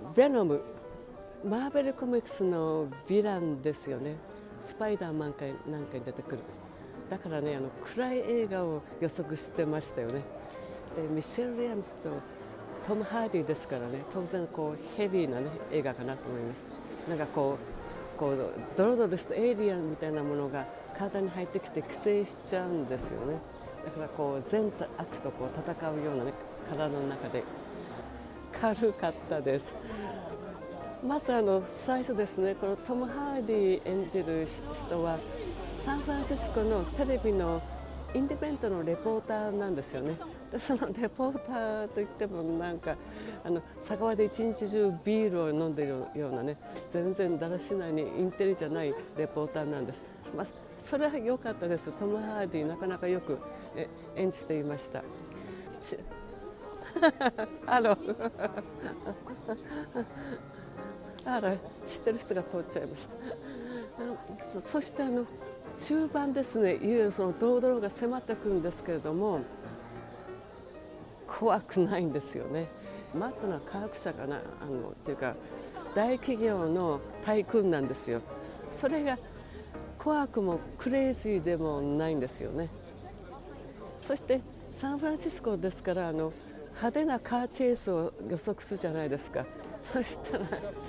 ベノム、マーベルコミックスのヴィランですよね。スパイダーマンなんかに出てくる。だからね、暗い映画を予測してましたよね。でミシェル・ウィリアムスとトム・ハーディですからね、当然ヘビーな、ね、映画かなと思います。なんかドロドロしたエイリアンみたいなものが体に入ってきて寄生しちゃうんですよね。だから善悪と戦うような、ね、体の中で軽かったです。まず最初ですね、このトム・ハーディ演じる人はサンフランシスコのテレビのインディペンデントのレポーターなんですよね。でそのレポーターといってもなんか酒場で一日中ビールを飲んでいるようなね、全然だらしないにインテリじゃないレポーターなんです。それは良かったです。トム・ハーディなかなかよく演じていました。あらあら、知ってる人が通っちゃいました。そして中盤ですね、いわゆるそのドロドロが迫ってくるんですけれども、怖くないんですよね。マットな科学者かな、っていうか大企業の大君なんですよ。それが怖くもクレイジーでもないんですよね。そしてサンフランシスコですから派手なカーチェイスを予測するじゃないですか。そしたら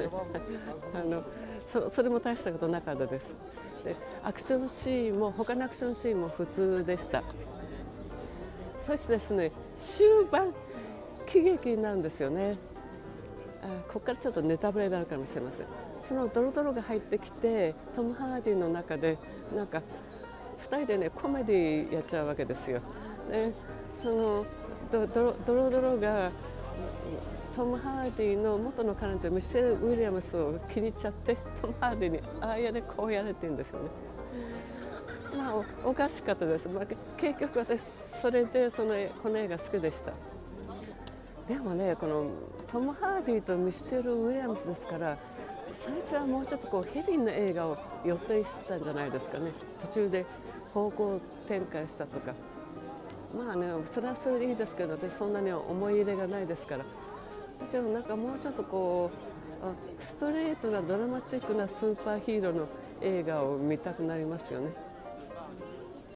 それも大したことなかったです。でアクションシーンも他のアクションシーンも普通でした。そしてですね、終盤喜劇なんですよね。ここからちょっとネタバレになるかもしれません。そのドロドロが入ってきてトム・ハーディの中でなんか2人でねコメディやっちゃうわけですよ。でそのドロドロがトム・ハーディの元の彼女ミシェル・ウィリアムスを気に入っちゃってトム・ハーディにああやれこうやれって言うんですよね。おかしかったです。結局私それでこの映画好きでした。でもね、このトム・ハーディとミシェル・ウィリアムスですから、最初はもうちょっとヘビーな映画を予定してたんじゃないですかね。途中で方向転換したとか。それはそれでいいですけど、私そんなに思い入れがないですから。でもなんかもうちょっとストレートなドラマチックなスーパーヒーローの映画を見たくなりますよね。